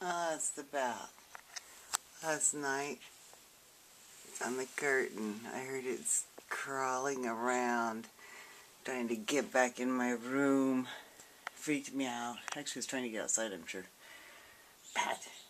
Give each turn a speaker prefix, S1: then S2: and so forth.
S1: It's the bat. Last night, on the curtain, I heard it crawling around, trying to get back in my room. Freaked me out. Actually, it was trying to get outside, I'm sure. Bat.